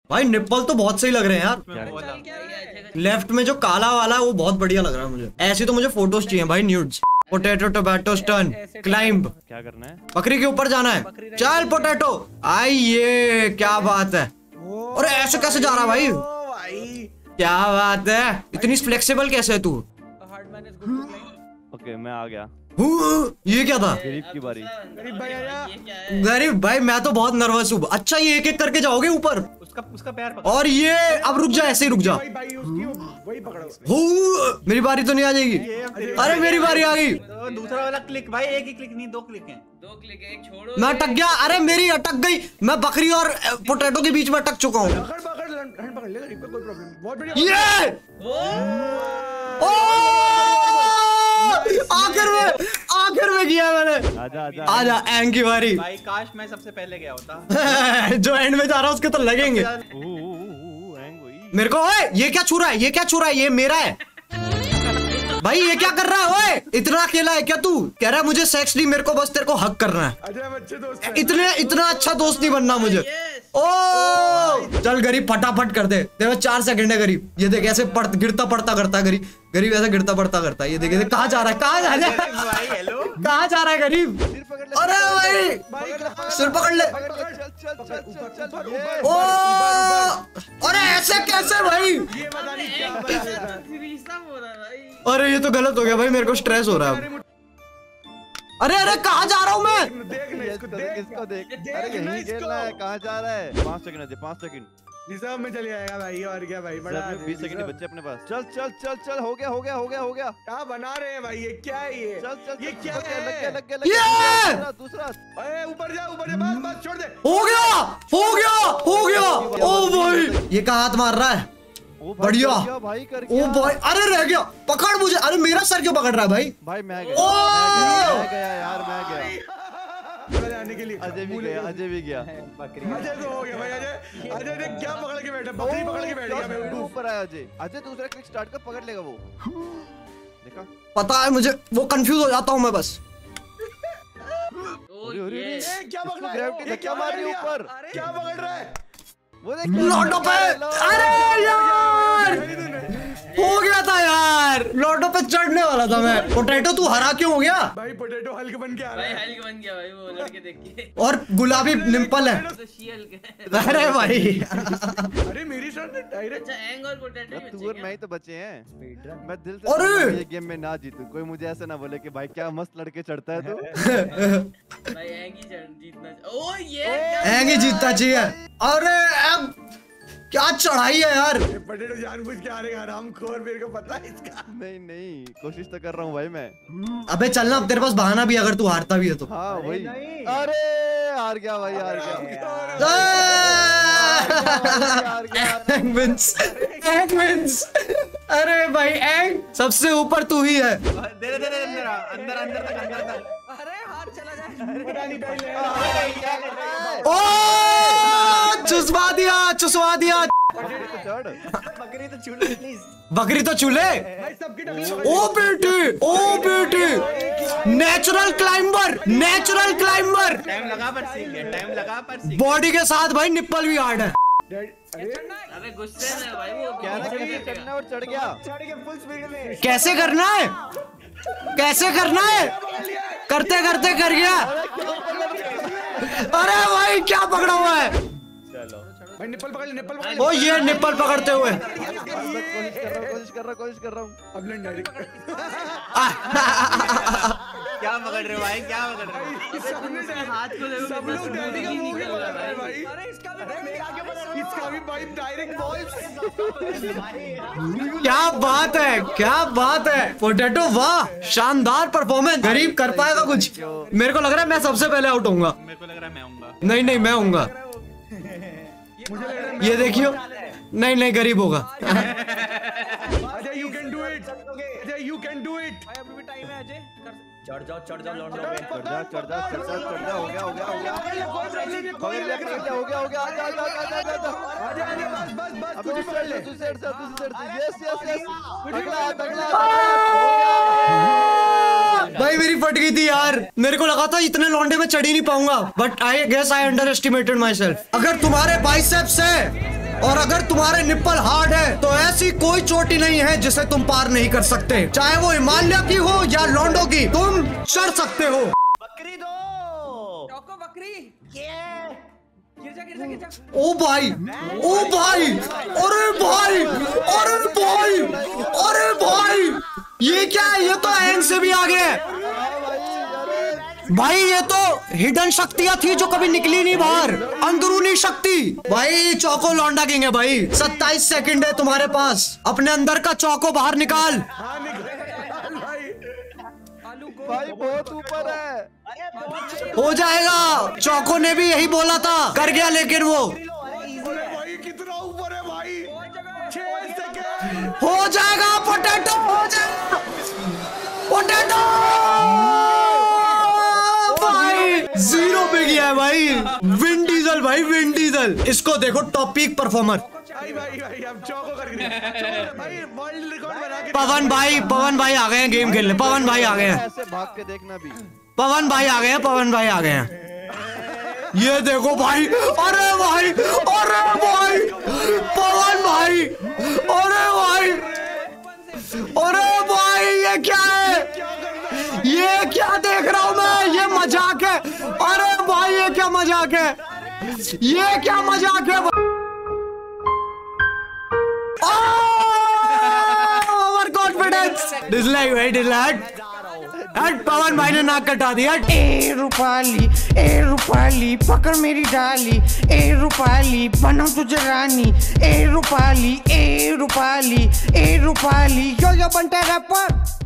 भाई निप्पल तो बहुत सही लग रहे हैं यार। लेफ्ट में जो काला वाला है वो बहुत बढ़िया लग रहा है मुझे। ऐसी तो मुझे फोटोज चाहिए भाई, nudes. Potato tomato turn climb. क्या करना है? बकरी के ऊपर जाना है। चल पोटैटो आइए, क्या बात है। अरे ऐसे कैसे जा रहा भाई? क्या बात है, इतनी फ्लेक्सिबल कैसे है तू? ओके मैं आ गया। ये क्या था? गरीब की बारी। गरीब भाई मैं तो बहुत नर्वस हूँ। अच्छा ये एक एक करके जाओगे ऊपर? उसका पैर पकड़। और ये अब रुक जा, ऐसे ही रुक जा। वही पकड़ो। मेरी बारी तो नहीं आ जाएगी? अरे मेरी बारी आ गई। तो दूसरा वाला क्लिक भाई, एक ही क्लिक नहीं, 2 क्लिक हैं। 2 क्लिक है, एक छोड़ो। मैं अटक गया। अरे मेरी अटक गई। मैं बकरी और पोटैटो के बीच में अटक चुका हूँ। पकड़ ले, कोई प्रॉब्लम। बहुत बढ़िया। ये आखिर में किया मैंने। आजा एंग की बारी। भाई काश मैं सबसे पहले गया होता। जो एंड में जा रहा है उसके तो लगेंगे मेरे को। ओए ये क्या छू रहा है? ये क्या छू रहा है? ये मेरा है भाई। ये क्या कर रहा है? ओए इतना अकेला है क्या तू? कह रहा है मुझे सेक्स नहीं, मेरे को बस तेरे को हक करना है। इतना अच्छा दोस्त नहीं बनना मुझे। ओ चल गरीब फटाफट कर दे। देखो 4 सेकंड है गरीब। ये देख ऐसे गिरता पड़ता करता गरीब। गरीब ऐसे गिरता पड़ता करता है। ये देख कहाँ जा रहा है? कहाँ जा रहा है? कहाँ जा रहा है गरीब? अरे भाई सिर पकड़ ले। ओ अरे ऐसे कैसे भाई? अरे ये तो गलत हो गया भाई, मेरे को स्ट्रेस हो रहा है। अरे अरे कहाँ जा रहा हूँ मैं? इसको देख। अरे यहीं खेलना है, कहाँ जा रहा है? 5 सेकंड है, 5 सेकंड रिजर्व में चले जाएगा भाई। और क्या भाई, बड़ा 20 सेकंड बच्चे अपने पास। चल चल चल चल, हो गया। क्या बना रहे हैं भाई? ये क्या है? ये चल ये क्या है? लग गया। दूसरा अरे ऊपर जा बस छोड़ दे। हो गया। ओ भाई ये कहाँ हाथ मार रहा है? बढ़िया भाई कर ओ भाई। अरे रह गया, पकड़ मुझे। अरे मेरा सर क्यों पकड़ रहा है भाई? भाई मैं गया यार, मैं गया जाने के लिए। अजय भी गया। अजय तो हो गया भाई। अजय ने क्या पकड़ के बैठा? बकरी पकड़ के बैठ गया। ऊपर आया अजय दूसरा क्लिक स्टार्ट कर, पकड़ लेगा वो। देखा? पता है मुझे, वो कंफ्यूज हो जाता हूँ मैं बस। क्या पकड़ रहा है? ग्रेविटी धक्का मार रही है ऊपर। क्या पकड़ रहा है? वो देख लॉटो पे। अरे यार हो गया था यार, लॉटो पे चढ़ने वाला था मैं। पोटैटो तू हरा क्यों हो गया? भाई पोटैटो हल्क बन के आ रहा है। भाई हल्क बन गया भाई, वो लड़के देख के। और गुलाबी निम्पल है। तो शील के। अरे भाई अरे मेरी शॉट डायरेक्ट। अच्छा एंग और पोटैटो तू और मैं ही तो बचे हैं। मैं दिल से अरे ये गेम में ना जीतूं, कोई मुझे ऐसा ना बोले कि भाई क्या मस्त लड़के चढ़ता है तू। भाई एंग ही जीतना। ओ ये एंग ही जीतना चाहिए। अरे अब क्या चढ़ाई है यार। पोटैटो जानबूझ के आ रहे हैं, हरामखोर। मेरे को पता है इसका। नहीं कोशिश तो कर रहा हूँ भाई मैं। अबे चलना, अब तेरे पास बहाना भी, अगर तू हारता भी है तो। हाँ वही। अरे हार गया भाई, हार गया। Ang wins. अरे भाई एंग सबसे ऊपर तू ही है। दे अंदर तक। अरे हाथ चला जाए। ओ चुसवा दिया। बकरी तो चूल्हे। ओ बेटे नेचुरल क्लाइंबर। टाइम लगा पर बॉडी के साथ भाई निप्पल भी हार्ड है। अबे गुस्से में भाई वो क्या चढ़ना और चढ़ गया। फुल स्पीड में। कैसे करना है? करते कर गया। अरे भाई क्या पकड़ा हुआ है? भाई निप्पल पकड़। ओ ये निप्पल पकड़ते हुए। कोशिश कर रहा हूँ। अब लेन डायरेक्ट। क्या पकड़ रहे हो भाई? क्या पकड़ रहे हो? हाथ को देखो, सब लोग डैडी का मुंह निकल रहा है भाई। भाई। इसका भी भाई डायरेक्ट बॉल्स। क्या बात है पोटैटो, वाह शानदार परफॉर्मेंस। गरीब कर पाएगा कुछ? मेरे को लग रहा है मैं सबसे पहले आउट होऊंगा। मेरे को लग रहा है मैं आऊंगा। नहीं मैं आऊंगा। ये देखियो। नहीं गरीब होगा। Ajay you can do it. भाई अभी भी टाइम है अजय। चढ़ जाओ लौंडो पे। चढ़ जा। हो गया। भाई मेरी फट गई थी यार। मेरे को लगा था इतने लौंडे में चढ़ ही नहीं पाऊंगा, but I guess I underestimated myself. अगर तुम्हारे बाइसेप्स है और अगर तुम्हारे निप्पल हार्ड है तो ऐसी कोई चोटी नहीं है जिसे तुम पार नहीं कर सकते, चाहे वो हिमालय की हो या लॉन्डो की, तुम चढ़ सकते हो। बकरी दो चौको बकरी गिर जा ओ भाई, ओ भाई, अरे भाई, अरे भाई, अरे भाई, ये क्या है? ये तो एंग से भी आगे है भाई। ये तो हिडन शक्तियां थी जो कभी निकली नहीं बाहर, अंदरूनी शक्ति। भाई चौको लौंडा किंग है भाई। 27 सेकंड है तुम्हारे पास, अपने अंदर का चौको बाहर निकाल। भाई बहुत ऊपर है। हो जाएगा, चौको ने भी यही बोला था, कर गया लेकिन वो। भाई कितना ऊपर है भाई, 6 सेकंड। हो जाएगा पोटैटो, हो जाएगा पोटैटो। भाई 0 पे गया है भाई। विन डीजल भाई, विन डीजल। इसको देखो, टॉप पीक परफॉर्मर। भाई हम चौको कर गए भाई, वर्ल्ड रिकॉर्ड बना के। पवन भाई आ गए हैं गेम खेलने। पवन भाई आ गए हैं, ऐसे भाग के देखना भी। पवन भाई आ गए हैं, पवन भाई आ गए हैं। ये देखो भाई, अरे भाई, अरे भाई, पवन भाई, अरे भाई, अरे भाई, ये क्या है? ये क्या देख रहा हूं मैं? ये मजाक है। अरे भाई ये क्या मजाक है? ये क्या मजाक है? Over confidence. डिसलाइक भाई, डिसलाइक। पवन भाई ने नाक कटा दिया। ए रूपाली पकड़ मेरी डाली, ए रूपाली बनाऊं तुझे रानी, ए रूपाली, ए रूपाली, ए रूपाली। यो बंटा रैपर।